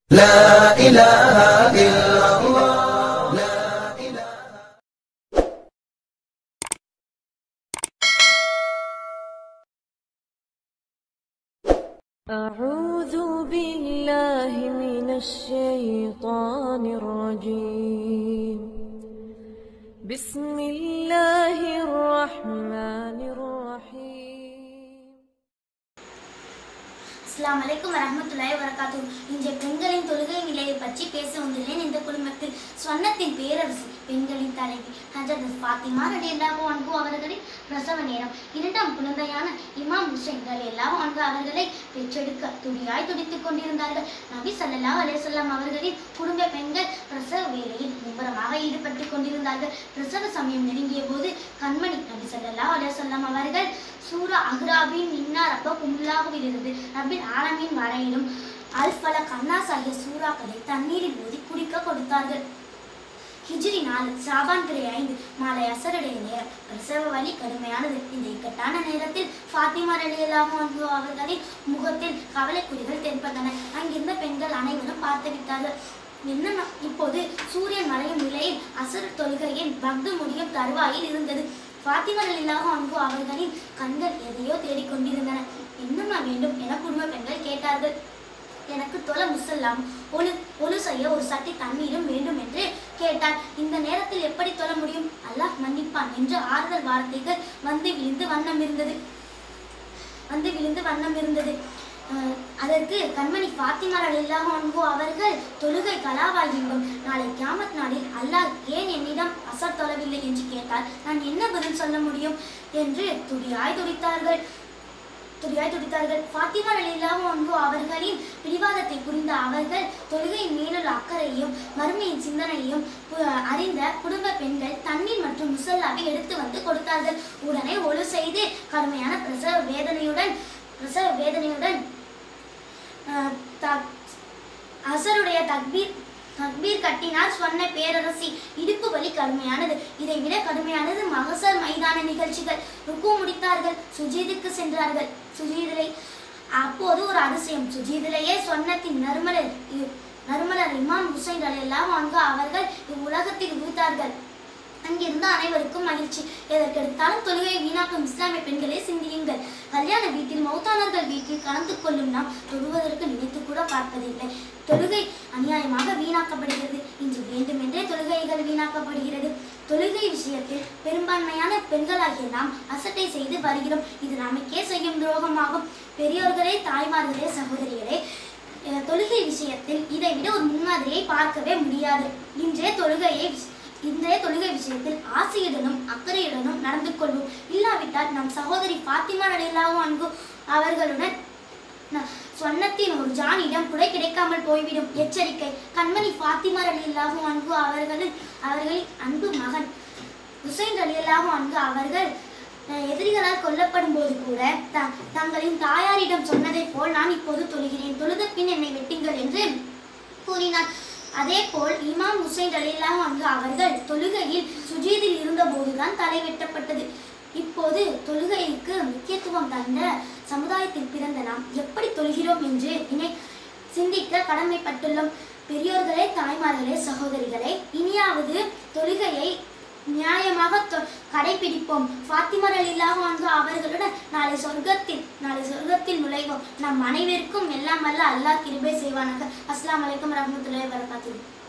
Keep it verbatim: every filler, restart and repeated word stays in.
لا إله إلا الله لا إله. أعوذ بالله من الشيطان الرجيم. بسم الله الرحمن الرحيم. அஸ்ஸலாமு அலைக்கும் வரஹ்மத்துல்லாஹி வபரகாத்துஹு. இன்றைய பெண்களின் தொழுகை நிலையை பற்றி பேச வந்துள்ளேன். இந்த குடும்பத்தில் சொன்னத்தின் பேரரசு பெண்களின் தலைவி ஹஜ்ரத் ஃபாத்திமா ரலியல்லாஹு அன்ஹு அவர்களின் பிரசவ நேரம். இரண்டாம் குழந்தையான இமாம் ஹுசைன் ரலியல்லாஹு அன்ஹு அவர்களை பெற்றெடுக்க துடியாய் துடித்துக் கொண்டிருந்தார்கள். நபி ஸல்லல்லாஹு அலைஹி வஸல்லம் அவர்களின் குடும்ப பெண்கள் பிரசவ வேலையில் மும்முரமாக ஈடுபட்டு கொண்டிருந்தார்கள். பிரசவ சமயம் நெருங்கிய போது கண்மணி நபி ஸல்லல்லாஹு அலைஹி வஸல்லம் அவர்கள் சூரா அஹ்ராபின் இன்னா ரப்பகுமுல்லாஹுவிலிருந்து ரப்பில் ஆலமீன் வரையிலும் அல் ஃபலக் அன்னாஸ் ஆகிய சூறாக்களை தண்ணீரில் ஊதி குடிக்க கொடுத்தார்கள். ஹிஜ்ரி நாலு ஷாபான் பிறை ஐந்து மாலை அசருடைய நேரம். பிரசவ வலி கடுமையானது. இந்த இக்கட்டான நேரத்தில் ஃபாத்திமா ரலியல்லாஹு அன்ஹு அவர்களின் முகத்தில் கவலை குறிகள் தென்பட்டன. அங்கிருந்த பெண்கள் அனைவரும் பார்த்து விட்டார்கள். என்ன இப்போது சூரியன் மறையும் நிலையில் அசர் தொழுகையின் பக்து முடியும் தருவாயில் இருந்தது. ஃபாத்திமா ரலியல்லாஹு அன்ஹு அவர்களின் கண்கள் எதையோ தேடிக்கொண்டிருந்தன. என்னம்மா வேண்டும் என குடும்ப பெண்கள் கேட்டார்கள். எனக்கு தொலை முசல்லாம் ஒழு ஒழு செய்ய ஒரு சட்டி தண்ணீரும் வேண்டும் என்று கேட்டார். இந்த நேரத்தில் எப்படி தொழ முடியும்? அல்லாஹ் மன்னிப்பான் என்று ஆறுதல் வார்த்தைகள் வந்து விழுந்து வண்ணம் இருந்தது வந்து விழுந்து வண்ணம் இருந்தது அதற்கு கண்மணி ஃபாத்திமா ரலியல்லாஹு அன்ஹு அவர்கள் தொழுகை கலாவாகிவிடும். நாளை கியாமத் நாளில் அல்லாஹ் ஏன் என்னிடம் அசர் தொழவில்லை என்று கேட்டால் நான் என்ன பதில் சொல்ல முடியும் என்று துடியாய் துடித்தார்கள் துடியாய் துடித்தார்கள் ஃபாத்திமா ரலியல்லாஹு அன்ஹு அவர்களின் பிடிவாதத்தை புரிந்த அவர்கள் தொழுகையின் மேலுள்ள அக்கறையையும் மறுமையின் சிந்தனையையும் அறிந்த குடும்ப பெண்கள் தண்ணீர் மற்றும் முசல்லாவை எடுத்து வந்து கொடுத்தார்கள். உடனே ஒழு செய்து கடுமையான பிரசவ வேதனையுடன் பிரசவ வேதனையுடன் அசருடைய தக்பீர் தக்பீர் கட்டினார். சொன்ன பேரரசி இடுப்பு வலி கடுமையானது. இதை விட கடுமையானது மகசர் மைதான நிகழ்ச்சிகள். ருக்கு முடித்தார்கள். சுஜீதுக்கு சென்றார்கள். சுஜீதிலை அப்போது ஒரு அதிசயம். சுஜீதிலேயே சொன்னத்தின் நறுமலர் நறுமலர் இமாம் ஹுசைன் ரலியல்லாஹு அன்ஹு அவர்கள் இவ்வுலகத்தில் உதித்தார்கள். அங்கிருந்த அனைவருக்கும் மகிழ்ச்சி. எதற்கெடுத்தாலும் தொழுகையை வீணாக்கும் இஸ்லாமிய பெண்களே சிந்தியுங்கள். கல்யாண வீட்டில் மௌத்தானர்கள் வீட்டில் கலந்து கொள்ளும் நாம் தொழுவதற்கு நினைத்து கூட பார்ப்பதில்லை. தொழுகை அநியாயமாக வீணாக்கப்படுகிறது. இன்று வேண்டுமென்றே தொழுகைகள் வீணாக்கப்படுகிறது. தொழுகை விஷயத்தில் பெரும்பான்மையான பெண்களாகிய நாம் அசட்டை செய்து வருகிறோம். இது நமக்கே செய்யும் துரோகமாகும். பெரியோர்களே, தாய்மார்களே, சகோதரிகளே, தொழுகை விஷயத்தில் இதை விட ஒரு முன்மாதிரியை பார்க்கவே முடியாது. இன்றைய தொழுகையை இன்றைய தொழுகை விஷயத்தில் ஆசையுடனும் அக்கறையுடனும் நடந்து கொள்வோம். இல்லாவிட்டால் நம் சகோதரி ஃபாத்திமா ரலியல்லாஹு அன்ஹு அவர்களுடன் சொன்னத்தின் ஒரு ஜானிடம் கூட கிடைக்காமல் போய்விடும். எச்சரிக்கை. கண்மணி ஃபாத்திமா ரலியல்லாஹு அன்ஹு அவர்களின் அவர்களின் அன்பு மகன் ஹுசைன் ரலியல்லாஹு அன்ஹு அவர்கள் எதிரிகளால் கொல்லப்படும் போது கூட த தங்களின் தாயாரிடம் சொன்னதை போல் நான் இப்போது தொழுகிறேன், தொழுத பின் என்னை வெட்டுங்கள் என்று கூறினார். அதே போல் இமாம் ஹுசைன் ரலியல்லாஹு அன்ஹு அவர்கள் தொழுகையில் சுஜீதில் இருந்த போதுதான் தலை வெட்டப்பட்டது. இப்போது தொழுகைக்கு முக்கியத்துவம் தந்த சமுதாயத்தில் பிறந்த நாம் எப்படி தொழுகிறோம் என்று இணை சிந்திக்க கடமைப்பட்டுள்ளோம். பெரியோர்களே, தாய்மார்களே, சகோதரிகளே, இனியாவது தொழுகையை நியாயமாக கடைபிடிப்போம். ஃபாத்திமா ரலியல்லாஹு அன்ஹு அவர்களுடன் நாளை சொர்க்கத்தில் நாளை சொர்க்கத்தில் நுழைவோம். நம் அனைவருக்கும் எல்லாம் வல்ல அல்லாஹ் கிருபை செய்வானாக. அஸ்ஸலாமு அலைக்கும் வரஹ்மத்துல்லாஹி வபரகாத்துஹு.